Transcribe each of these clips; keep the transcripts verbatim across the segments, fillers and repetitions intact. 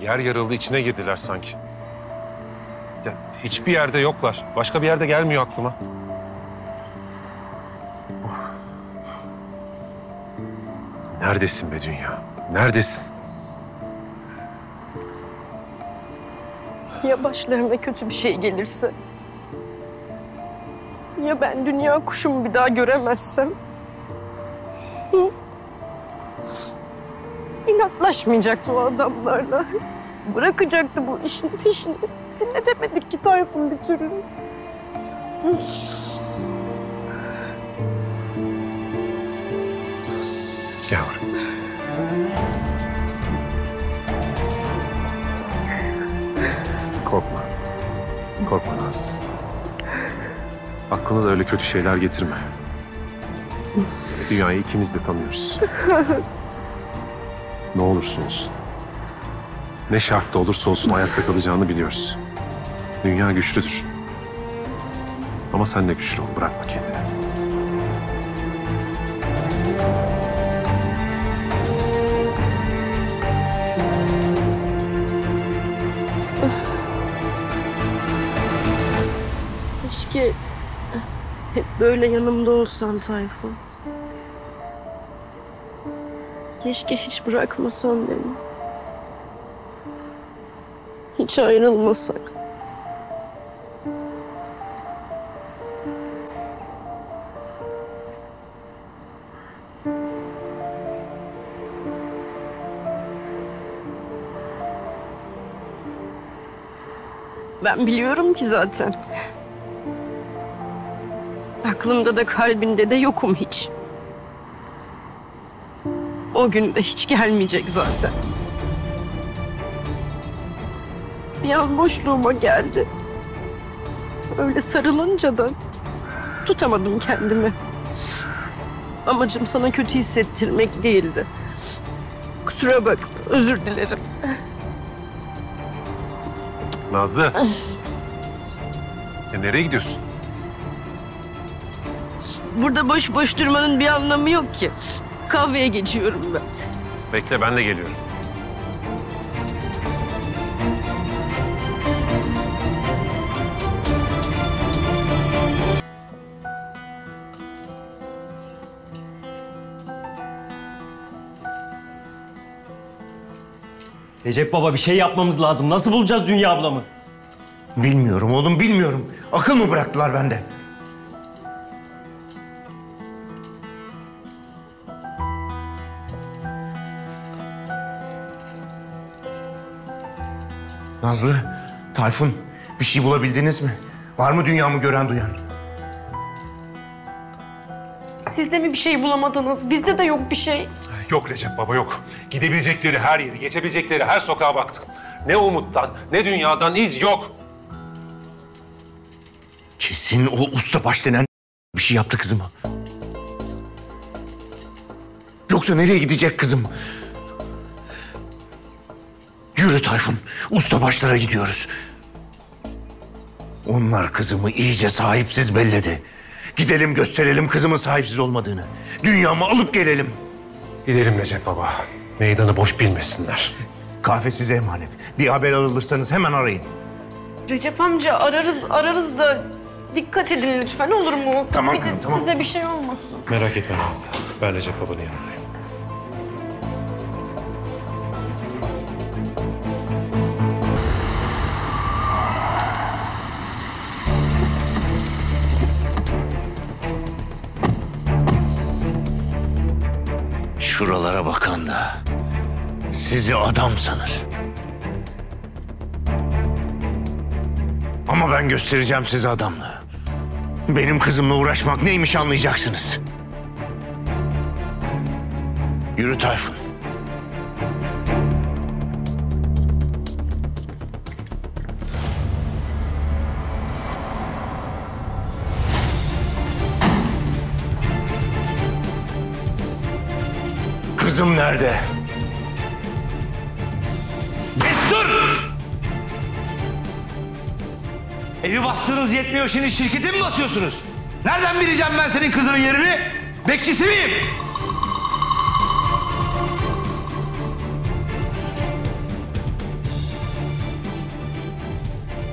yer yarıldı, içine girdiler sanki. Ya, hiçbir yerde yoklar. Başka bir yerde gelmiyor aklıma. Neredesin be dünya? Neredesin? Ya başlarına kötü bir şey gelirse? Ya ben dünya kuşumu bir daha göremezsem? Hı? İnatlaşmayacaktı o adamlarla. Bırakacaktı bu işin peşini. Dinletemedik ki Tayfun bir türlü. Yavrum. Korkma. Korkma Naz. Aklına da öyle kötü şeyler getirme. Dünyayı ikimiz de tanıyoruz. Ne olursa olsun. Ne şartta olursa olsun hayatta kalacağını biliyoruz. Dünya güçlüdür. Ama sen de güçlü ol. Bırakma kendini. Keşke hep böyle yanımda olsan Tayfun. Keşke hiç bırakmasan beni. Hiç ayrılmasak. Ben biliyorum ki zaten. Aklımda da kalbinde de yokum hiç. O gün de hiç gelmeyecek zaten. Bir an boşluğuma geldi. Öyle sarılınca da tutamadım kendimi. Amacım sana kötü hissettirmek değildi. Kusura bakma, özür dilerim. Nazlı. Ya nereye gidiyorsun? Burada boş boş durmanın bir anlamı yok ki. Kahveye geçiyorum ben. Bekle, ben de geliyorum. Recep baba bir şey yapmamız lazım. Nasıl bulacağız Dünya ablamı? Bilmiyorum oğlum, bilmiyorum. Akıl mı bıraktılar bende? Nazlı, Tayfun, bir şey bulabildiniz mi? Var mı dünyamı gören duyan? Siz de mi bir şey bulamadınız? Bizde de yok bir şey. Yok Recep baba, yok. Gidebilecekleri her yeri, geçebilecekleri her sokağa baktım. Ne umuttan, ne dünyadan iz yok. Kesin o ustabaş denen bir şey yaptı kızıma. Yoksa nereye gidecek kızım? Yürü Tayfun, ustabaşlara gidiyoruz. Onlar kızımı iyice sahipsiz belledi. Gidelim gösterelim kızımın sahipsiz olmadığını. Dünyamı alıp gelelim. Gidelim Recep baba. Meydanı boş bilmesinler. Kahve size emanet. Bir haber alırsanız hemen arayın. Recep amca ararız ararız da dikkat edin lütfen, olur mu? Tamam, bir de tamam. size bir şey olmasın. Merak etme Nazlı. Ben Recep babanın yanındayım. Şuralara bakan da sizi adam sanır. Ama ben göstereceğim size adamlığı. Benim kızımla uğraşmak neymiş anlayacaksınız. Yürü Tayfun. Kızım nerede? Destur! Evi bastığınız yetmiyor, şimdi şirketi mi basıyorsunuz? Nereden bileceğim ben senin kızının yerini? Bekçisi miyim?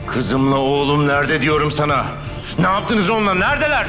Kızımla oğlum nerede diyorum sana? Ne yaptınız onunla? Neredeler?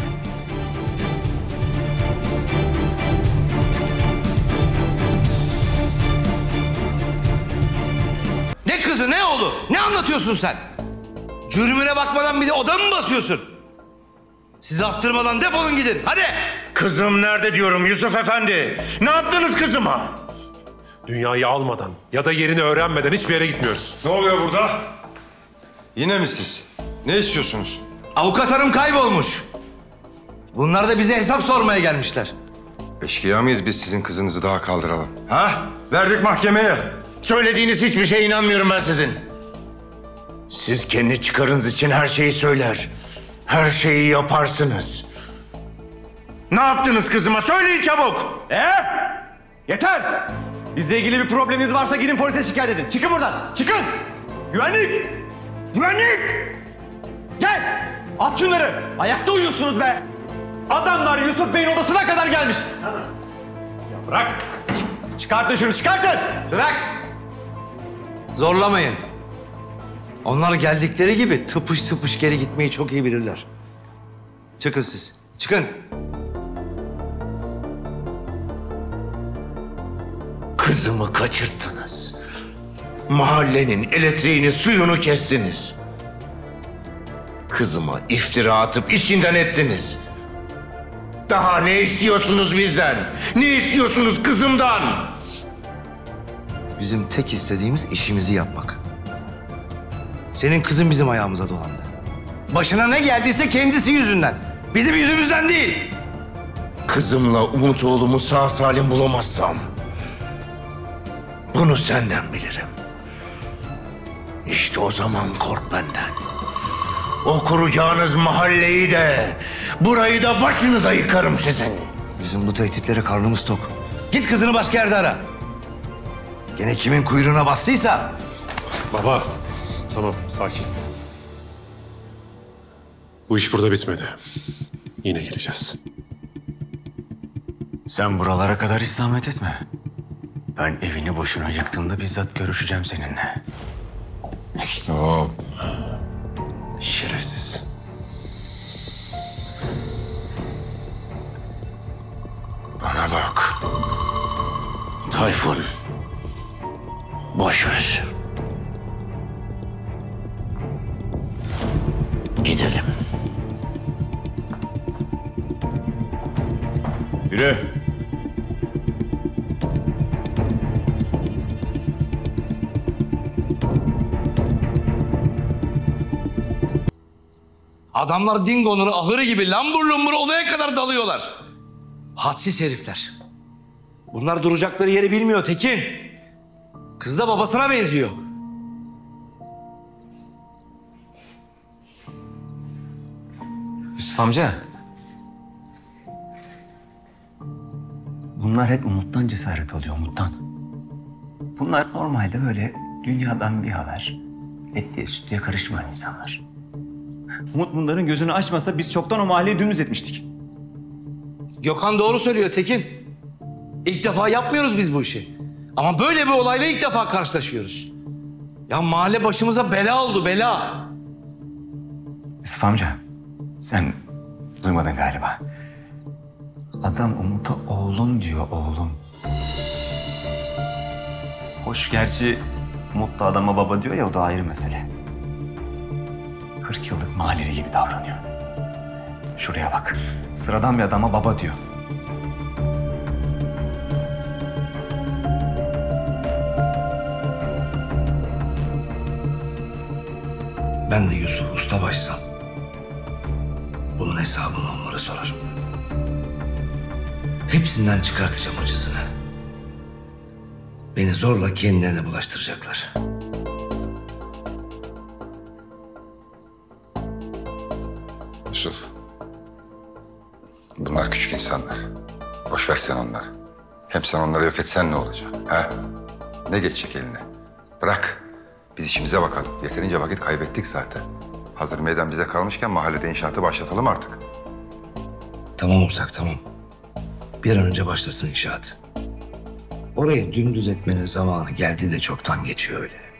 Ne kızı ne oğlu? Ne anlatıyorsun sen? Cürmüne bakmadan bir de oda mı basıyorsun? Sizi attırmadan defolun gidin. Hadi. Kızım nerede diyorum Yusuf Efendi? Ne yaptınız kızıma? Dünyayı almadan ya da yerini öğrenmeden hiçbir yere gitmiyoruz. Ne oluyor burada? Yine mi siz? Ne istiyorsunuz? Avukat hanım kaybolmuş. Bunlar da bize hesap sormaya gelmişler. Eşkıya mıyız biz sizin kızınızı daha kaldıralım? Ha? Verdik mahkemeye. Söylediğiniz hiçbir şeye inanmıyorum ben sizin. Siz kendi çıkarınız için her şeyi söyler. Her şeyi yaparsınız. Ne yaptınız kızıma? Söyleyin çabuk. Ee? Yeter! Bizle ilgili bir probleminiz varsa gidin polise şikayet edin. Çıkın buradan. Çıkın! Güvenlik! Güvenlik! Gel! At şunları! Ayakta uyuyorsunuz be! Adamlar Yusuf Bey'in odasına kadar gelmiş. Ya bırak! Çıkartın şunu, çıkartın! Bırak. Zorlamayın. Onlar geldikleri gibi tıpış tıpış geri gitmeyi çok iyi bilirler. Çıkın siz. Çıkın. Kızımı kaçırttınız. Mahallenin elektriğini, suyunu kestiniz. Kızıma iftira atıp işinden ettiniz. Daha ne istiyorsunuz bizden? Ne istiyorsunuz kızımdan? Bizim tek istediğimiz işimizi yapmak. Senin kızın bizim ayağımıza dolandı. Başına ne geldiyse kendisi yüzünden. Bizim yüzümüzden değil. Kızımla Umut oğlumu sağ salim bulamazsam... bunu senden bilirim. İşte o zaman kork benden. O kuracağınız mahalleyi de... burayı da başınıza yıkarım sizin. Bizim bu tehditlere karnımız tok. Git kızını başka yerde ara. Gene kimin kuyruğuna bastıysa... Baba, tamam sakin. Bu iş burada bitmedi. Yine geleceğiz. Sen buralara kadar hiç zahmet etme. Ben evini boşuna yıktığımda bizzat görüşeceğim seninle. Hop. Şerefsiz. Bana bak. Tayfun. Boş ver. Gidelim. Yürü. Adamlar Dingo'nun ahırı gibi lambur lumbur odaya kadar dalıyorlar. Hadsiz herifler. Bunlar duracakları yeri bilmiyor Tekin. Kız da babasına benziyor. Yusuf amca. Bunlar hep Umut'tan cesaret alıyor, Umut'tan. Bunlar normalde böyle dünyadan bir haber, etliye sütlüye karışmayan insanlar. Umut bunların gözünü açmasa biz çoktan o mahalleyi dümdüz etmiştik. Gökhan doğru söylüyor Tekin. İlk defa yapmıyoruz biz bu işi. Ama böyle bir olayla ilk defa karşılaşıyoruz. Ya mahalle başımıza bela oldu, bela. Yusuf amca, sen duymadın galiba. Adam Umut'a oğlum diyor, oğlum. Hoş gerçi Umut da adama baba diyor ya, o da ayrı mesele. kırk yıllık mahalleli gibi davranıyor. Şuraya bak, sıradan bir adama baba diyor. Ben de Yusuf Ustabaşsam bunun hesabını onlara sorarım. Hepsinden çıkartacağım acısını. Beni zorla kendilerine bulaştıracaklar. Yusuf. Bunlar küçük insanlar. Boş ver sen onları. Hem sen onları yok etsen ne olacak? Ha? Ne geçecek eline? Bırak. Biz işimize bakalım. Yeterince vakit kaybettik zaten. Hazır meydan bize kalmışken mahallede inşaatı başlatalım artık. Tamam ortak, tamam. Bir an önce başlasın inşaat. Orayı dümdüz etmenin zamanı geldi de çoktan geçiyor öyle.